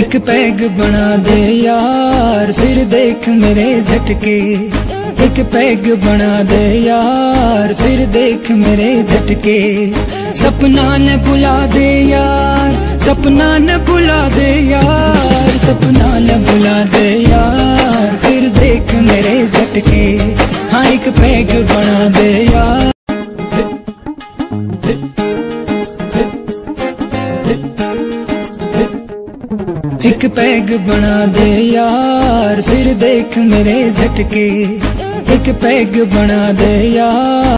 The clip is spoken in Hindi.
एक पैग बना दे यार, फिर देख मेरे झटके। एक पैग बना दे यार, फिर देख मेरे झटके। सपना न भुला दे यार, सपना न भुला दे यार, सपना न भुला दे यार, फिर देख मेरे झटके। हाँ एक पैग बना दे यार। एक पैग बना दे यार, फिर देख मेरे झटके। एक पैग बना दे यार।